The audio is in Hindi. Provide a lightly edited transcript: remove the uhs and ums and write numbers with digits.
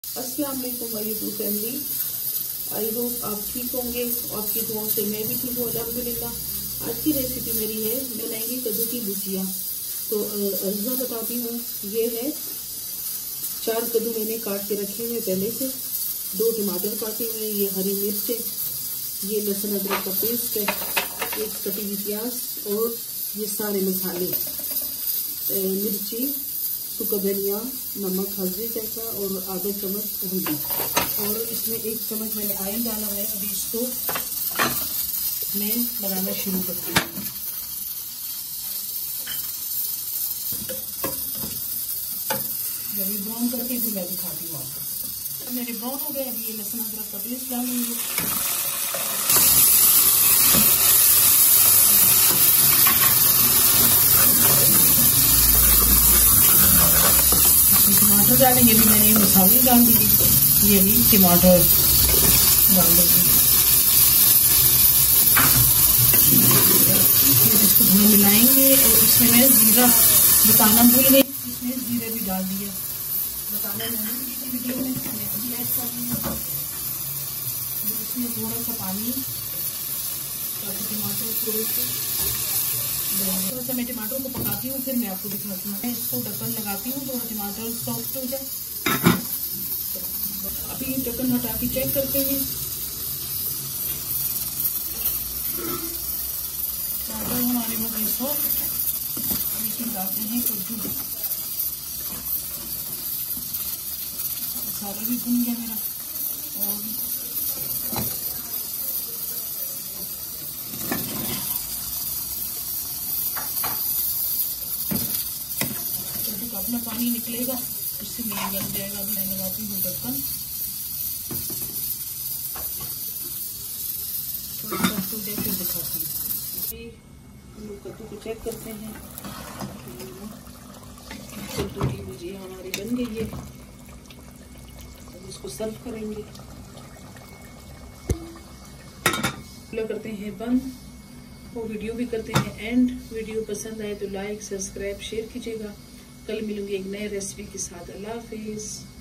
अस्सलाम वालेकुम my YouTube family. I hope आप ठीक होंगे। आपकी दुआओं से मैं भी ठीक हूँ अल्हम्दुलिल्लाह। आज की रेसिपी मेरी है, बनाएंगे कद्दू की भुजिया। तो अज्जा बताती हूँ, ये है 4 कद्दू मैंने काट के रखे हुए पहले से, 2 टमाटर काटे हुए, ये हरी मिर्च है, ये लहसुन अदरक का पेस्ट है, एक कटी हुई प्याज और ये सारे मसाले, मिर्ची, सूखा धनिया, नमक हल्दी जैसा और आधा चम्मच हल्दी, और इसमें 1 चम्मच मैंने ऑयल डाला है। अभी इसको मैं बनाना शुरू करती हूँ। जब ये ब्राउन करके भी मैं दिखाती हूँ आपको। मेरे ब्राउन हो गए। अभी ये लहसुन अदरक का पेस्ट डालूंगी। टमाटर डालेंगे, भी मैंने मसाले डाल दिए, ये भी टमाटर डाल देंगे। फिर इसको थोड़ा मिलाएंगे और इसमें मैं जीरा बताना भूल गई, इसमें जीरा भी डाल दिया, बताना नहीं थी वीडियो में, मैं अभी ऐड कर रही हूँ। इसमें थोड़ा सा पानी ताकि टमाटर थोड़ा सा मैं टमाटर को पकाती हूँ, फिर मैं आपको दिखाती हूँ। मैं इसको ढक्कन लगाती हूँ, थोड़ा टमाटर सॉफ्ट हो जाए। अभी ढक्कन हटा के चेक करते हैं। टमाटर हमारे हो गए सॉफ्ट। इसमें डालते हैं कद्दू, मसाला भी भून गया मेरा। और अपना पानी निकलेगा, उससे नहीं बन जाएगा। अभी मैं लगाती हूँ ढक्कन। फिर दिखाती हूँ। हम लोग कद्दू को चेक करते हैं। कद्दू की भुजिया हमारी बन गई है। अब इसको सर्व करेंगे। करते हैं बंद और वीडियो भी करते हैं एंड। वीडियो पसंद आए तो लाइक, सब्सक्राइब, शेयर कीजिएगा। कल मिलूंगी एक नए रेसिपी के साथ। अल्लाह हाफिज।